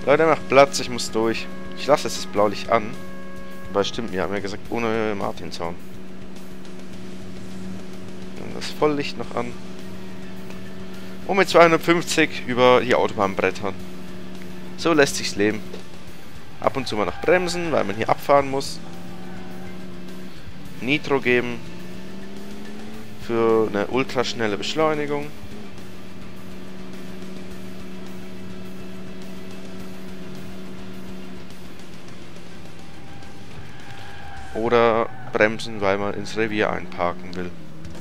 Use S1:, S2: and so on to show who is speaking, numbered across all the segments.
S1: Leute, macht Platz, ich muss durch. Ich lasse jetzt das Blaulicht an. Aber stimmt, wir haben ja gesagt, ohne Martinshorn. Dann das Volllicht noch an. Und mit 250 über die Autobahn brettern. So lässt sich's leben. Ab und zu mal noch bremsen, weil man hier abfahren muss. Nitro geben. Für eine ultraschnelle Beschleunigung. Oder bremsen, weil man ins Revier einparken will.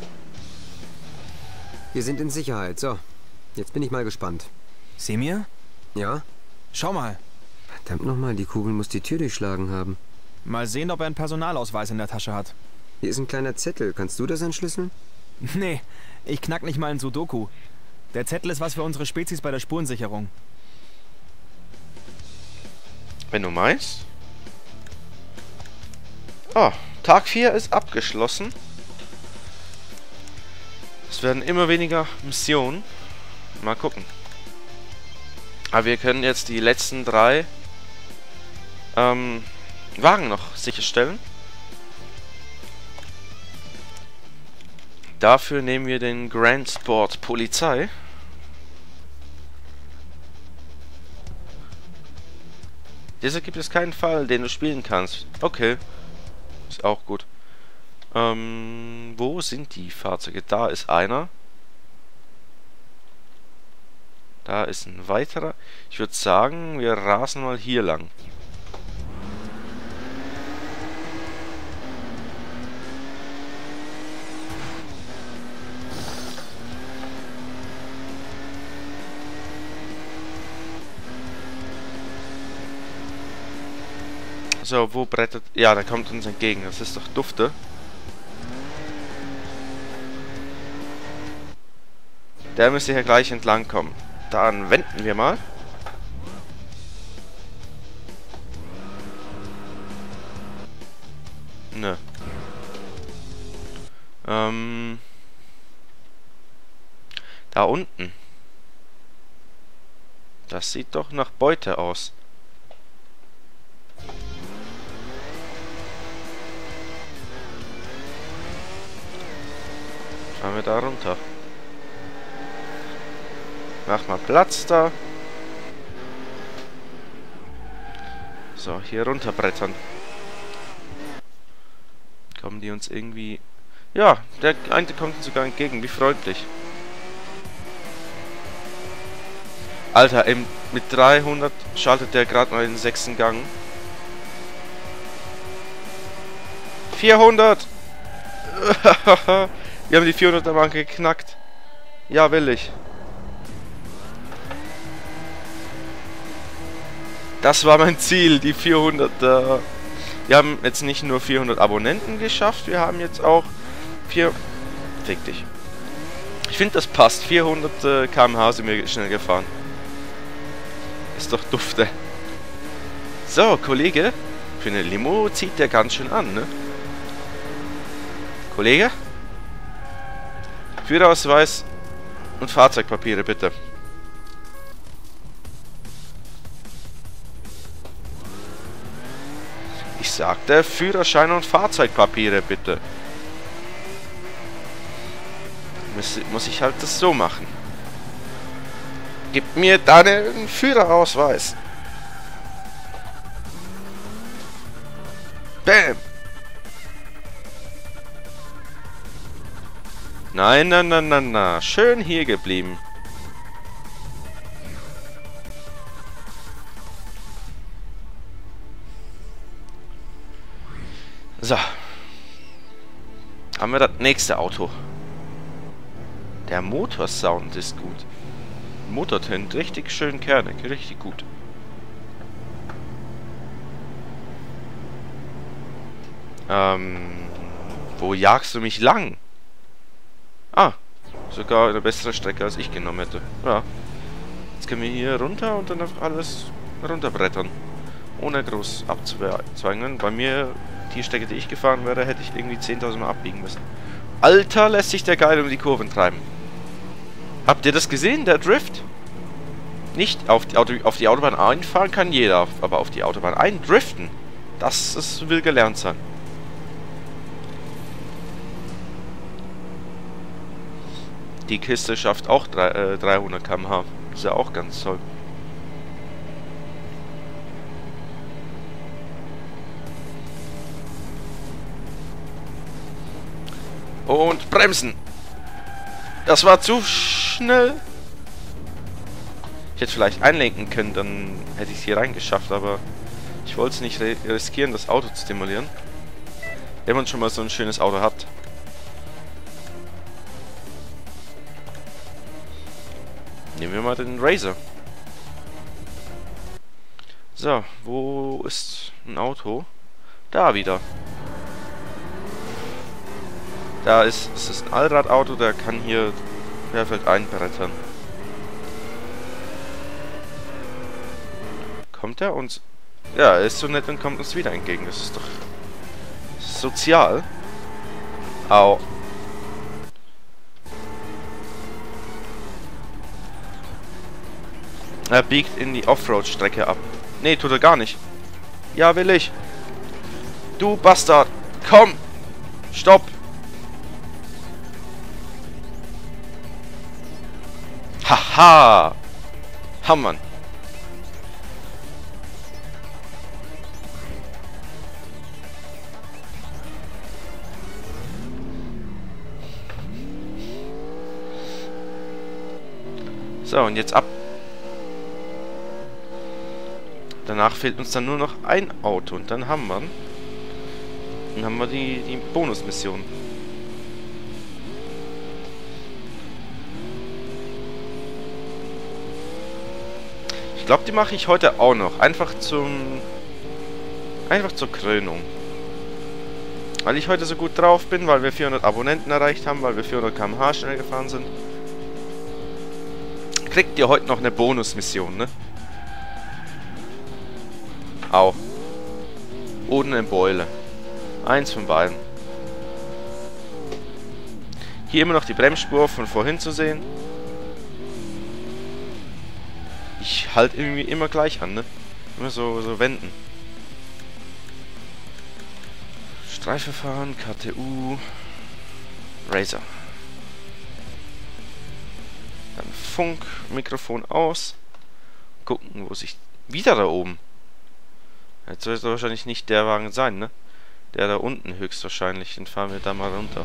S2: Wir sind in Sicherheit. So, jetzt bin ich mal gespannt.
S3: Semir?
S2: Ja?
S3: Schau mal.
S2: Verdammt nochmal, die Kugel muss die Tür durchschlagen haben.
S3: Mal sehen, ob er einen Personalausweis in der Tasche hat.
S2: Hier ist ein kleiner Zettel. Kannst du das entschlüsseln?
S3: Nee, ich knack nicht mal ein Sudoku. Der Zettel ist was für unsere Spezies bei der Spurensicherung.
S1: Wenn du meinst. Oh, Tag 4 ist abgeschlossen. Es werden immer weniger Missionen. Mal gucken. Aber wir können jetzt die letzten 3 Wagen noch sicherstellen. Dafür nehmen wir den Grand Sport Polizei. Deshalb gibt es keinen Fall, den du spielen kannst. Okay. Ist auch gut. Wo sind die Fahrzeuge? Da ist einer. Da ist ein weiterer. Ich würde sagen, wir rasen mal hier lang. So, wo brettet... Ja, da kommt uns entgegen. Das ist doch dufte. Der müsste hier gleich entlang kommen. Dann wenden wir mal. Nö. Da unten. Das sieht doch nach Beute aus. Fahren wir da runter. Mach mal Platz da. So, hier runterbrettern. Kommen die uns irgendwie... Ja, der eine kommt uns sogar entgegen. Wie freundlich. Alter, mit 300 schaltet der gerade mal den 6. Gang. 400! Wir haben die 400er Marke geknackt. Ja, will ich. Das war mein Ziel, die 400. Wir haben jetzt nicht nur 400 Abonnenten geschafft, wir haben jetzt auch 4... Fick dich. Ich finde, das passt. 400 km/h sind wir schnell gefahren. Ist doch dufte. So, Kollege. Für eine Limo zieht der ganz schön an, ne? Kollege? Führerausweis und Fahrzeugpapiere, bitte. Ich sagte Führerschein und Fahrzeugpapiere, bitte. Muss ich halt das so machen. Gib mir deinen Führerausweis. Bam. Nein, nein, nein, nein, nein. Schön hier geblieben. So. Haben wir das nächste Auto. Der Motorsound ist gut. Motor tönt richtig schön kernig. Richtig gut. Wo jagst du mich lang? Ah, sogar eine bessere Strecke, als ich genommen hätte. Ja. Jetzt können wir hier runter und dann einfach alles runterbrettern. Ohne groß abzweigen. Bei mir, die Strecke, die ich gefahren wäre, hätte ich irgendwie 10.000 Mal abbiegen müssen. Alter, lässt sich der geil um die Kurven treiben. Habt ihr das gesehen, der Drift? Nicht auf die Autobahn einfahren kann jeder, aber auf die Autobahn eindriften, das will gelernt sein. Die Kiste schafft auch 300 km/h. Ist ja auch ganz toll. Und bremsen. Das war zu schnell. Ich hätte vielleicht einlenken können, dann hätte ich es hier reingeschafft, aber ich wollte es nicht riskieren, das Auto zu demolieren. Wenn man schon mal so ein schönes Auto hat. Nehmen wir mal den Razor. So, wo ist ein Auto? Da wieder. Da ist es ein Allradauto, der kann hier perfekt einbrettern. Kommt er uns... Ja, er ist so nett und kommt uns wieder entgegen. Das ist doch sozial. Au. Er biegt in die Offroad-Strecke ab. Nee, tut er gar nicht. Ja, will ich. Du Bastard. Komm. Stopp. Haha. Hammern. So, und jetzt ab. Danach fehlt uns dann nur noch ein Auto und dann haben wir die Bonusmission. Ich glaube, die mache ich heute auch noch. Einfach zur Krönung. Weil ich heute so gut drauf bin, weil wir 400 Abonnenten erreicht haben, weil wir 400 km/h schnell gefahren sind. Kriegt ihr heute noch eine Bonusmission, ne? Au. Oder eine Beule. Eins von beiden. Hier immer noch die Bremsspur von vorhin zu sehen. Ich halte irgendwie immer gleich an, ne? Immer so wenden. Streife fahren, KTU. Razor. Dann Funk, Mikrofon aus. Gucken, wo sich... Wieder da oben. Jetzt soll es wahrscheinlich nicht der Wagen sein, ne? Der da unten höchstwahrscheinlich. Den fahren wir da mal runter.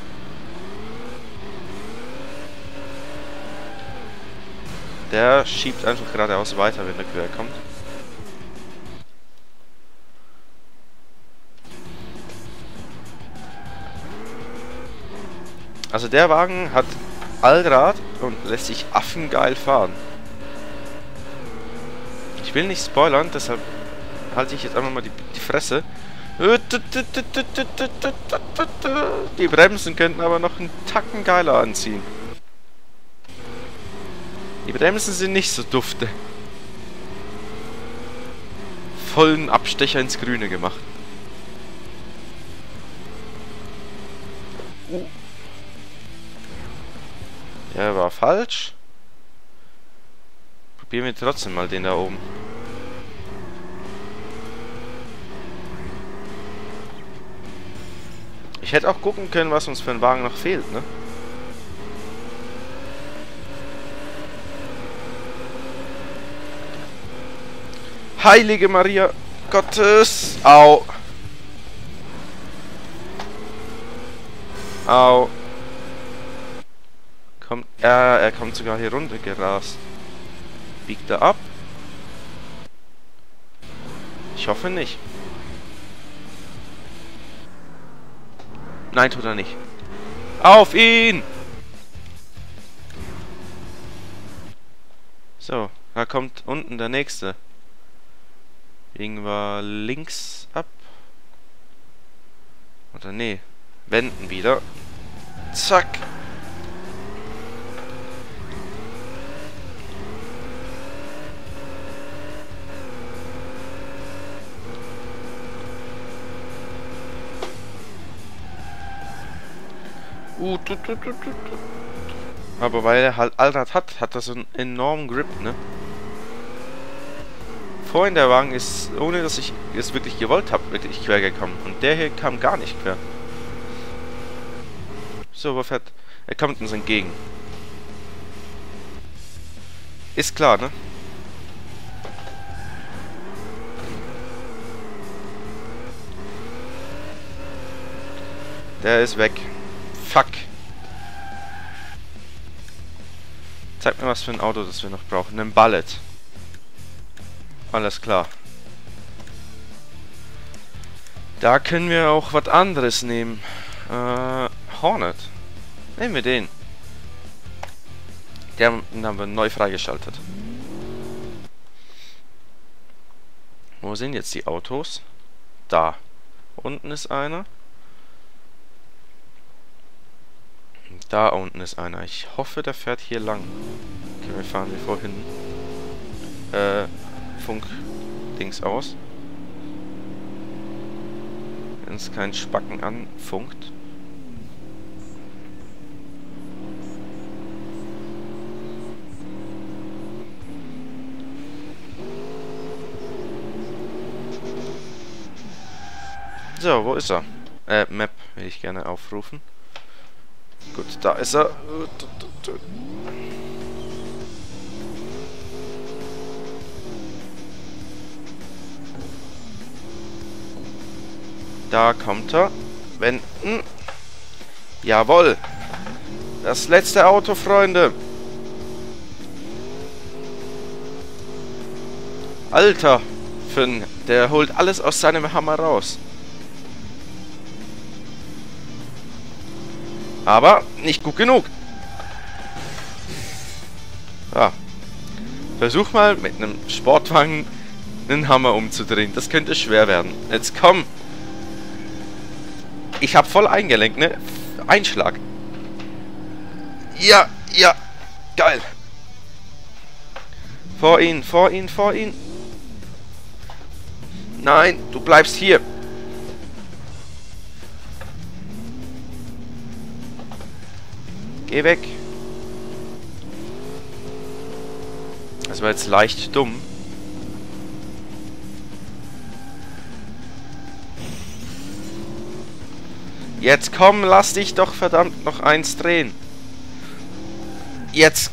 S1: Der schiebt einfach geradeaus weiter, wenn der quer kommt. Also der Wagen hat Allrad und lässt sich affengeil fahren. Ich will nicht spoilern, deshalb halte ich jetzt einfach mal die Fresse. Die Bremsen könnten aber noch einen Tacken geiler anziehen. Die Bremsen sind nicht so dufte. Vollen Abstecher ins Grüne gemacht. Der war falsch. Probieren wir trotzdem mal den da oben. Ich hätte auch gucken können, was uns für ein Wagen noch fehlt, ne? Heilige Maria Gottes! Au! Au! Kommt, er kommt sogar hier runter gerast. Biegt er ab? Ich hoffe nicht. Nein, tut er nicht. Auf ihn! So, da kommt unten der nächste. Biegen wir links ab. Oder nee, wenden wieder. Zack. Aber weil er halt Allrad hat, hat er so einen enormen Grip, ne? vorhin der Wagen ist, ohne dass ich es wirklich gewollt habe, wirklich quer gekommen. Und der hier kam gar nicht quer. So, wo fährt... Er kommt uns entgegen. Ist klar, ne? Der ist weg. Fuck. Zeig mir was für ein Auto, das wir noch brauchen. Ein Bullet. Alles klar. Da können wir auch was anderes nehmen. Hornet. Nehmen wir den. Den haben wir neu freigeschaltet. Wo sind jetzt die Autos? Da. Unten ist einer. Da unten ist einer. Ich hoffe, der fährt hier lang. Okay, wir fahren wie vorhin. Funk-Dings aus. Wenn es kein Spacken anfunkt. So, wo ist er? Map will ich gerne aufrufen. Gut, da ist er. Da kommt er. Wenden. Jawohl. Das letzte Auto, Freunde. Alter. Finn, der holt alles aus seinem Hammer raus. Aber nicht gut genug. Ja. Versuch mal mit einem Sportwagen einen Hammer umzudrehen. Das könnte schwer werden. Jetzt komm. Ich hab voll eingelenkt, ne? Einschlag. Ja, ja. Geil. Vor ihn, vor ihn, vor ihn. Nein, du bleibst hier. Geh weg. Das war jetzt leicht dumm. Jetzt komm, lass dich doch verdammt noch eins drehen. Jetzt.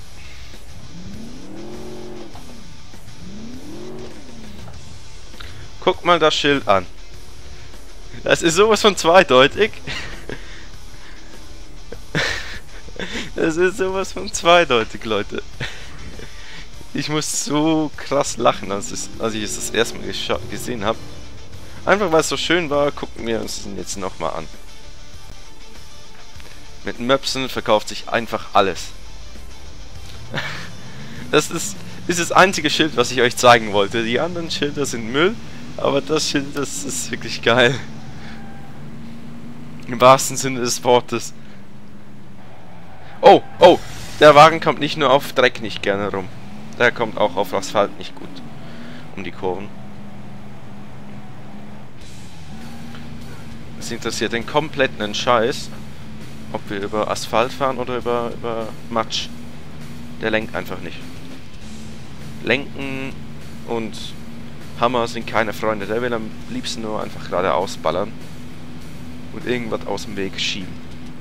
S1: Guck mal das Schild an. Das ist sowas von zweideutig. Das ist sowas von zweideutig, Leute. Ich muss so krass lachen, als ich es das erste Mal gesehen habe. Einfach weil es so schön war, gucken wir uns den jetzt nochmal an. Mit Möpsen verkauft sich einfach alles. Das ist das einzige Schild, was ich euch zeigen wollte. Die anderen Schilder sind Müll, aber das Schild, das ist wirklich geil. Im wahrsten Sinne des Wortes. Oh, oh, der Wagen kommt nicht nur auf Dreck nicht gerne rum. Der kommt auch auf Asphalt nicht gut. Um die Kurven. Es interessiert den kompletten Scheiß, ob wir über Asphalt fahren oder über Matsch. Der lenkt einfach nicht. Lenken und Hammer sind keine Freunde. Der will am liebsten nur einfach geradeaus ballern und irgendwas aus dem Weg schieben.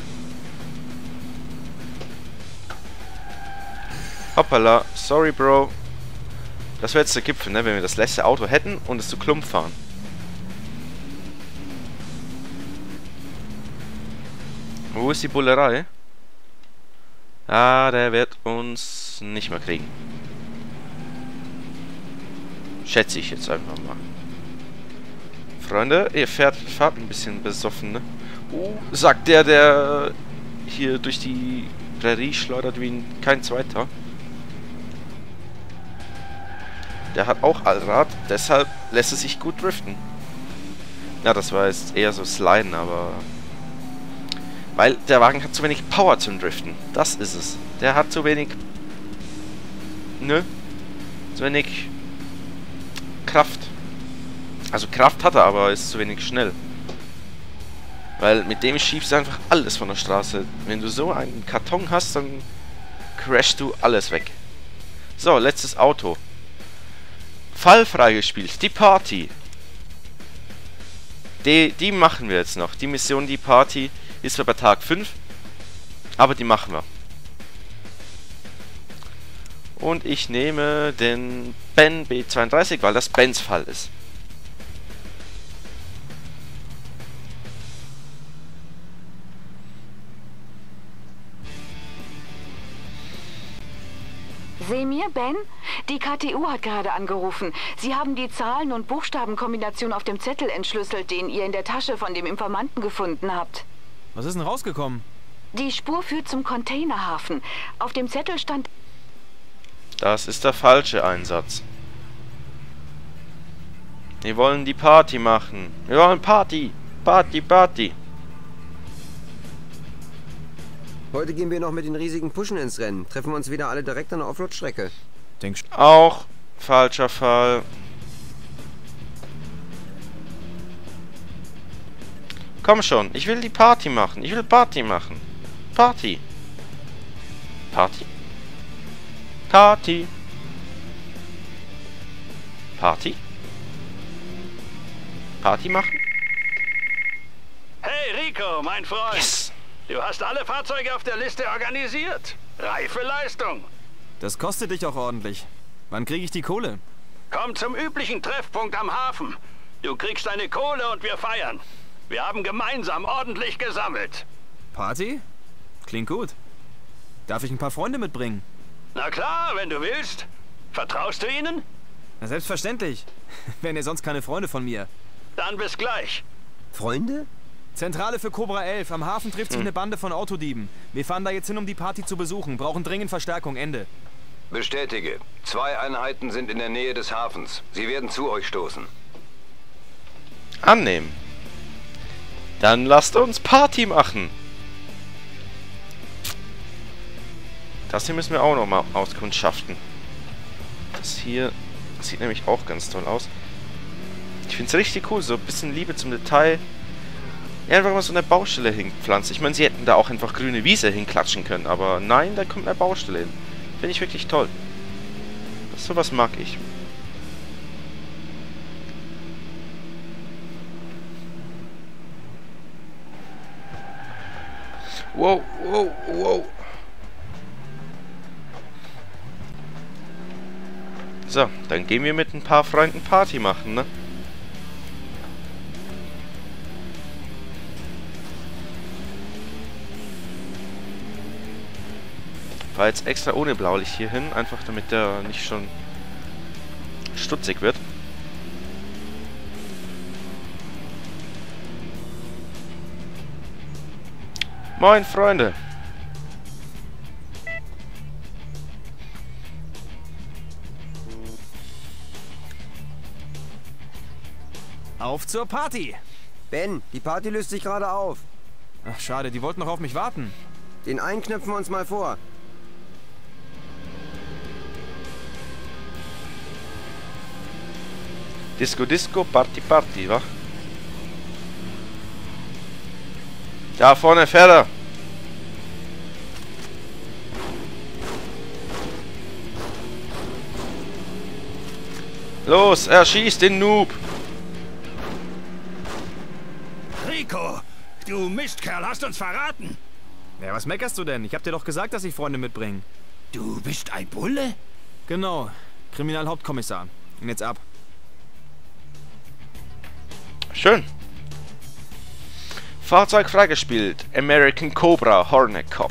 S1: Hoppala, sorry Bro. Das wäre jetzt der Gipfel, ne? Wenn wir das letzte Auto hätten und es zu Klump fahren. Wo ist die Bullerei? Ah, der wird uns nicht mehr kriegen. Schätze ich jetzt einfach mal. Freunde, ihr fahrt ein bisschen besoffen, ne? Sagt der hier durch die Prärie schleudert wie kein zweiter. Der hat auch Allrad, deshalb lässt es sich gut driften. Ja, das war jetzt eher so Sliden, aber... Weil der Wagen hat zu wenig Power zum Driften. Das ist es. Der hat zu wenig... Ne? Zu wenig... Kraft. Also Kraft hat er, aber ist zu wenig schnell. Weil mit dem schiebst du einfach alles von der Straße. Wenn du so einen Karton hast, dann crashst du alles weg. So, letztes Auto. Fall freigespielt. Die Party. Die machen wir jetzt noch. Die Mission, die Party, ist zwar bei Tag 5, aber die machen wir. Und ich nehme den Ben B32, weil das Bens Fall ist.
S4: Semir, Ben? Die KTU hat gerade angerufen. Sie haben die Zahlen- und Buchstabenkombination auf dem Zettel entschlüsselt, den ihr in der Tasche von dem Informanten gefunden habt.
S3: Was ist denn rausgekommen?
S4: Die Spur führt zum Containerhafen. Auf dem Zettel stand...
S1: Das ist der falsche Einsatz. Wir wollen die Party machen. Wir wollen Party. Party, Party.
S2: Heute gehen wir noch mit den riesigen Puschen ins Rennen. Treffen wir uns wieder alle direkt an der Offroad-Strecke.
S3: Denkst du?
S1: Auch falscher Fall. Komm schon, ich will die Party machen. Ich will Party machen. Party. Party. Party. Party. Party machen?
S5: Hey Rico, mein Freund.
S1: Yes.
S5: Du hast alle Fahrzeuge auf der Liste organisiert. Reife Leistung.
S3: Das kostet dich auch ordentlich. Wann kriege ich die Kohle?
S5: Komm zum üblichen Treffpunkt am Hafen. Du kriegst deine Kohle und wir feiern. Wir haben gemeinsam ordentlich gesammelt.
S3: Party? Klingt gut. Darf ich ein paar Freunde mitbringen?
S5: Na klar, wenn du willst. Vertraust du ihnen?
S3: Na, selbstverständlich. Wären ja sonst keine Freunde von mir.
S5: Dann bis gleich.
S2: Freunde?
S3: Zentrale für Cobra 11. Am Hafen trifft sich eine Bande von Autodieben. Wir fahren da jetzt hin, um die Party zu besuchen. Brauchen dringend Verstärkung. Ende.
S6: Bestätige. 2 Einheiten sind in der Nähe des Hafens. Sie werden zu euch stoßen.
S1: Annehmen. Dann lasst uns Party machen. Das hier müssen wir auch nochmal auskundschaften. Das hier sieht nämlich auch ganz toll aus. Ich finde es richtig cool, so ein bisschen Liebe zum Detail. Ja, einfach mal so eine Baustelle hinpflanzt. Ich meine, sie hätten da auch einfach grüne Wiese hinklatschen können, aber nein, da kommt eine Baustelle hin. Finde ich wirklich toll. Sowas mag ich. Wow, wow, wow. So, dann gehen wir mit ein paar Freunden Party machen, ne? War jetzt extra ohne Blaulicht hier hin, einfach damit der nicht schon stutzig wird. Moin, Freunde!
S3: Auf zur Party!
S2: Ben, die Party löst sich gerade auf.
S3: Ach, schade, die wollten noch auf mich warten.
S2: Den einen knöpfen wir uns mal vor.
S1: Disco, Disco, Party, Party, wa? Da vorne fährt er! Los, erschießt den Noob!
S5: Rico, du Mistkerl, hast uns verraten.
S3: Ja, was meckerst du denn? Ich hab dir doch gesagt, dass ich Freunde mitbringe.
S5: Du bist ein Bulle?
S3: Genau. Kriminalhauptkommissar. Und jetzt ab.
S1: Schön. Fahrzeug freigespielt. American Cobra Hornet Cop.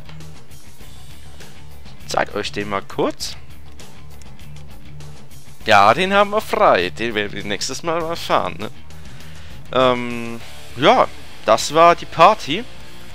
S1: Zeig euch den mal kurz. Ja, den haben wir frei. Den werden wir nächstes Mal fahren, ne? Ja, das war die Party.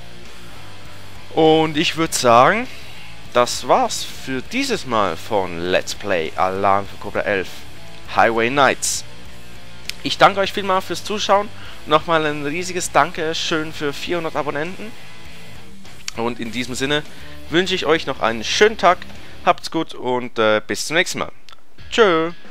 S1: Und ich würde sagen, das war's für dieses Mal von Let's Play Alarm für Cobra 11 Highway Nights. Ich danke euch vielmals fürs Zuschauen. Nochmal ein riesiges Dankeschön für 400 Abonnenten. Und in diesem Sinne wünsche ich euch noch einen schönen Tag. Habt's gut und bis zum nächsten Mal. Tschö.